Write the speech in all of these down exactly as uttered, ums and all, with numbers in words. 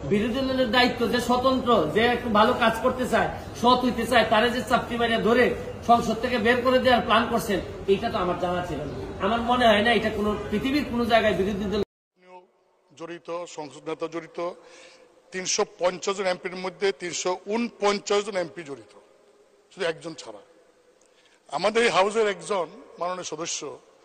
বিরোধী দলের দায়িত্ব যে স্বতন্ত্র, যে একটু ভালো কাজ করতে চায়, সৎ হইতে চায়, তারা যে চাপটি মারিয়া ধরে সংসদ থেকে বের করে দেওয়ার প্ল্যান করছেন, এইটা তো আমার জানা ছিল না। আমার মনে হয় না এটা কোনো পৃথিবীর কোনো জায়গায় বিরোধী দল জড়িত, সংসদ নেতা জড়িত, তিনশো পঞ্চাশ জন এমপির মধ্যে তিনশো উনপঞ্চাশ জন এমপি জড়িত, শুধু একজন ছাড়া। আমাদের এই হাউসের একজন মাননীয় সদস্য,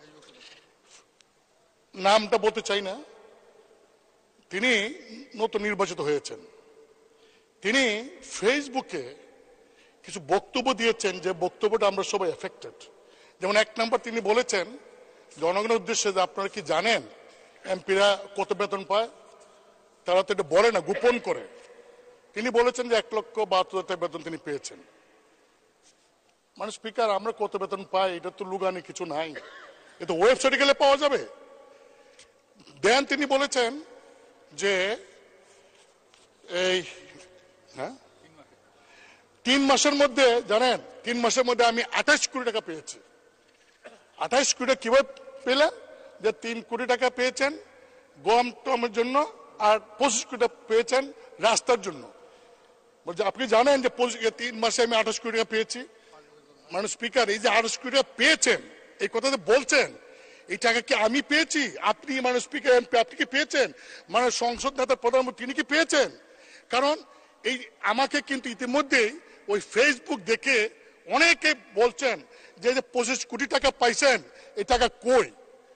নামটা বলতে চাই না, তিনি নতুন নির্বাচিত হয়েছেন। তিনি ফেসবুকে কিছু বক্তব্য দিয়েছেন যে বক্তব্যটা আমরা সবাই এফেক্টেড। যেমন এক নম্বর তিনি বলেছেন জনগণের উদ্দেশ্যে যে আপনারা কি জানেন এমপিরা কত বেতন পায়? তারা তো এটা বলে না, গোপন করে। তিনি বলেছেন যে এক লক্ষ বাহাত্তর হাজার বেতন তিনি পেয়েছেন। মানে স্পিকার, আমরা কত বেতন পাই এটা তো লুগানি কিছু নাই, এটা ওয়েবসাইটে গেলে পাওয়া যাবে। দেন তিনি বলেছেন যে এই হ্যাঁ তিন মাসের মধ্যে জানেন তিন মাসের মধ্যে আমি আঠাশ কোটি টাকা পেয়েছি। আঠাশ কোটি টাকা কিভাবে পেলেন? যে তিন কোটি টাকা পেয়েছেন গম টমের জন্য আর পঁচিশ কোটি টাকা পেয়েছেন রাস্তার জন্য। বলছে আপনি জানেন যে তিন মাসে আমি আঠাশ কোটি টাকা পেয়েছি। মানে স্পিকার, এই যে আঠাশ কোটি টাকা পেয়েছেন এই কথা বলছেন, এই টাকা কি আমি পেয়েছি? আপনি মানে স্পিকার এমপি আপনি কি পেয়েছেন? মানে সংসদ নেতা প্রধানমন্ত্রী তিনি কি পেয়েছেন? কারণ এই আমাকে কিন্তু ইতিমধ্যেই ওই ফেসবুক দেখে অনেকে বলছেন যে পঁচিশ কোটি টাকা পাইছেন, এই টাকা কই?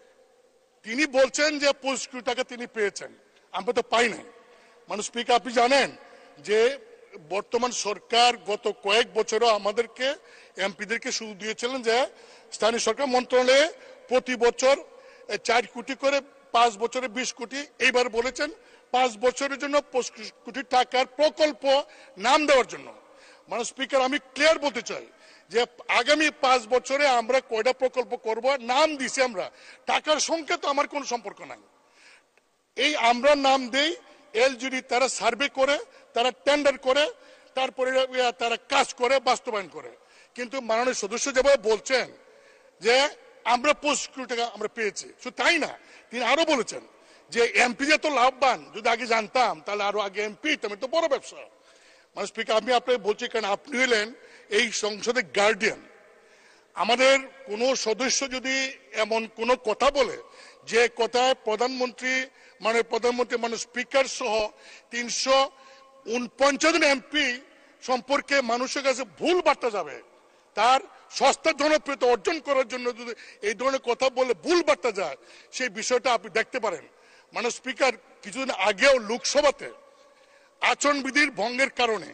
তিনি বলছেন যে পঁচিশ কোটি টাকা তিনি পেয়েছেন, আমরা তো পাই নাই। মানে স্পিকার, আপনি জানেন যে বর্তমান সরকার গত কয়েক বছরও আমাদেরকে এমপিদেরকে সুযোগ দিয়েছিলেন যে স্থানীয় সরকার মন্ত্রণালয়ে প্রতি বছর চার কোটি করে, পাঁচ বছরে বিশ কোটি, এইবার বলেছেন পাঁচ বছরের জন্য পঁচিশ কোটি টাকার প্রকল্প নাম দেওয়ার জন্য। মানে স্পিকার, আমি ক্লিয়ার বলতে চাই যে আগামী পাঁচ বছরে আমরা কয়টা প্রকল্প করব নাম দিছি আমরা, টাকার সংখ্যা তো আমার কোনো সম্পর্ক নাই। এই আমরা নাম দেই, এলজিডি তারা সার্ভে করে, তারা টেন্ডার করে, তারপরে তারা কাজ করে, বাস্তবায়ন করে। কিন্তু মাননীয় সদস্য যেভাবে বলছেন যে আমরা পঁচিশ কোটি টাকা আমরা পেয়েছি, শুধু তাই না, তিনি আরো বলেছেন যে এমপি যে তো লাভবান, যদি আগে জানতাম তাহলে আরো আগে এমপি তুমি তো বড় ব্যবসা। মানে স্পিকার, আমি আপনাকে বলছি কারণ আপনি হলেন এই সংসদের গার্ডিয়ান। আমাদের কোন সদস্য যদি এমন কোন কথা বলে যে কথায় প্রধানমন্ত্রী মানে প্রধানমন্ত্রী মানে স্পিকার সহ তিনশো উনপঞ্চাশ জন এমপি সম্পর্কে মানুষের কাছে ভুল বার্তা যাবে, তার সস্তা জনপ্রিয়তা অর্জন করার জন্য যদি এই ধরনের কথা বলে ভুল বার্তা যায়, সেই বিষয়টা আপনি দেখতে পারেন। মানে স্পিকার, কিছুদিন আগেও লোকসভাতে আচরণবিধির ভঙ্গের কারণে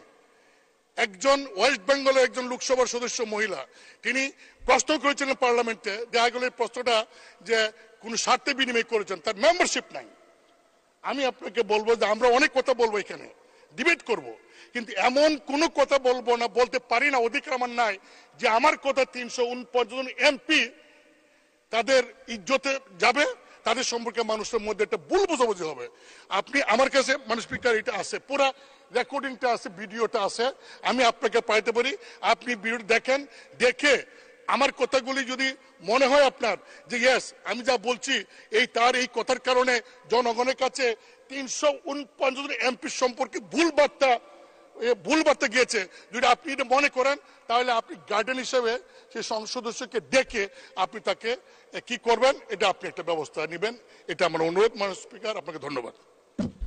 একজন ওয়েস্ট বেঙ্গলের একজন লোকসভার সদস্য মহিলা তিনি প্রশ্ন করেছিলেন পার্লামেন্টে, দেখা গেল এই প্রশ্নটা যে কোন স্বার্থে বিনিময় করেছেন, তার মেম্বারশিপ নাই। আমি আপনাকে বলবো যে আমরা অনেক কথা বলবো, এখানে ডিবেট করব, কিন্তু এমন কোনো কথা বলবো না, বলতে পারি না, অধিকার আমার নাই যে আমার কথা তিনশো উনপঞ্চাশ জন এমপি তাদের ইজ্জতে যাবে, তাদের সম্পর্কে মানুষের মধ্যে একটা ভুল বোঝাবুঝি হবে। আপনি আমার কাছে মানে স্পিকার এটা আছে, পুরা রেকর্ডিংটা আছে, ভিডিওটা আছে, আমি আপনাকে পাইতে পারি। আপনি ভিডিও দেখেন, দেখে আমার কথাগুলি যদি মনে হয় আপনার যে ইয়েস আমি যা বলছি এই তার এই কথার কারণে জনগণের কাছে তিনশো উনপঞ্চাশ এমপি সম্পর্কে ভুল বার্তা ভুল বার্তা গিয়েছে, যদি আপনি এটা মনে করেন তাহলে আপনি গার্ডিয়ান হিসেবে সেই সংসদ সদস্যকে ডেকে আপনি তাকে কি করবেন এটা আপনি একটা ব্যবস্থা নেবেন, এটা আমার অনুরোধ। মাননীয় স্পিকার, আপনাকে ধন্যবাদ।